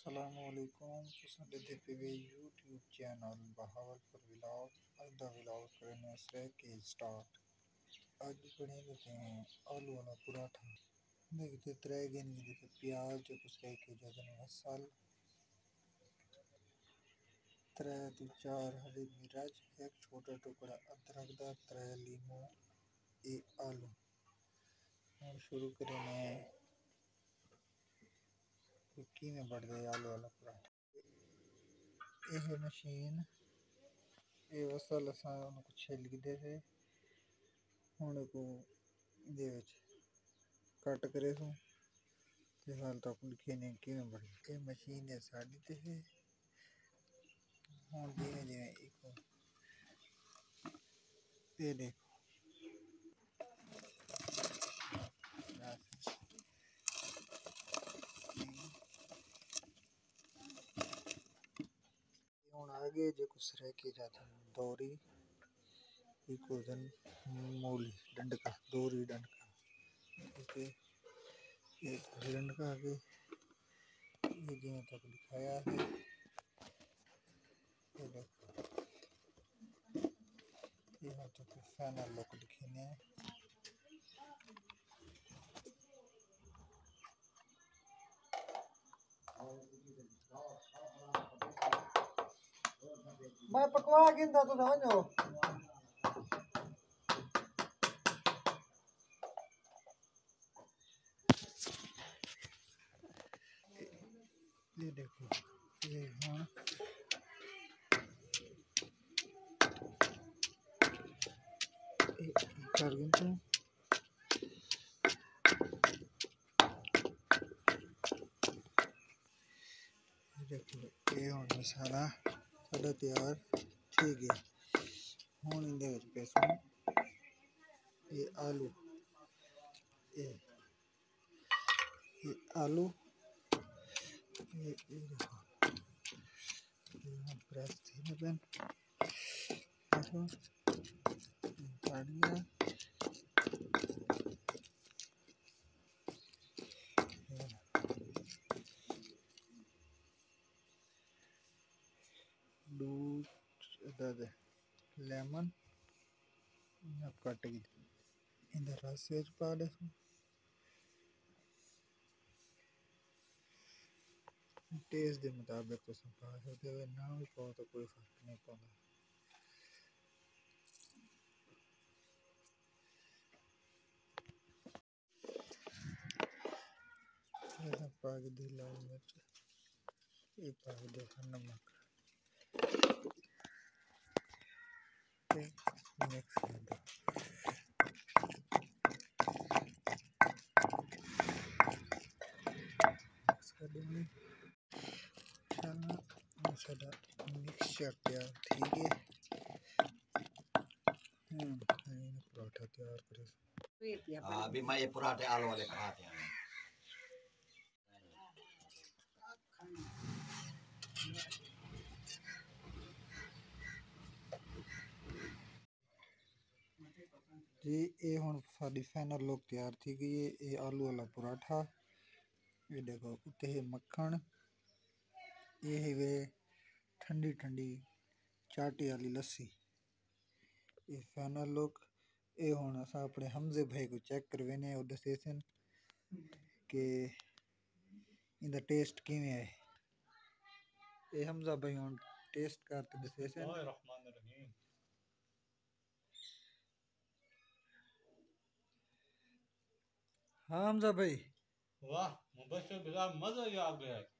अस्सलामुअलैकुम। तुसां ॾिठे पिए यूट्यूब चैनल बहावलपुर व्लॉग। अज दा व्लॉग करने से के स्टार्ट। आज बने देते हैं आलू वाला पराठा। देखते त्रै गिन देते प्याज जो कुछ रह के जदन मसाल त्रै तो चार हरी मिर्च, एक छोटा टुकड़ा अदरक दा, त्रै लीमू, एक आलू। और शुरू करने की में बढ़ गए आलू वाला पराठा। यह मशीन ये वसल छिल दे हूँ को कट करे हाल तक लिखे कि बढ़ ये मशीन है साड़ी ते है हूँ धीमे धीमे ये देखो हूँ आगे जो कुछ रह के जाता दौरी मूली डंडका दोरी डंडका ओके ये डंडका आगे ये जो तक दिखाया है ये देखो यहाँ तक फाइनल लुक दिखने मैं पकवा गिंदा तो वञो ये देखो ये हाँ कर गिनते देखो ये होने सारा साढ़ा तैयार ठीक है हूँ इंदे विच पेसों ये आलू ये आलू ये देखो प्रेस थी न पेन देखो काट गया दूध लेमन कट गई इधर रस पा दे टेस्ट के मुताबिक तो पा सकते हो ना भी पाओ तो कोई फर्क नहीं पड़ता पाक दी लाल मिर्च ये पाक दे नमक मिक्स कर दो सादा मिक्सचर तैयार ठीक है पराठा तैयार करे अभी मैं ये पराठे आलू वाले खाते हैं जी ये हुन साडी फाइनल लुक तैयार थी गई है ये आलू वाला पराठा ये देखो उत्ते है मक्खन ये है वे ठंडी ठंडी चाटी वाली लस्सी ये फाइनल लुक ये हुन असा अपने हमजे भाई को चेक करवेने और दसेसन के इंदा टेस्ट किवें है ये हमजा भाई हुन टेस्ट करते दसेसन हाँ हमजा भाई वाह मुबशर बिला मजा ही आ गया।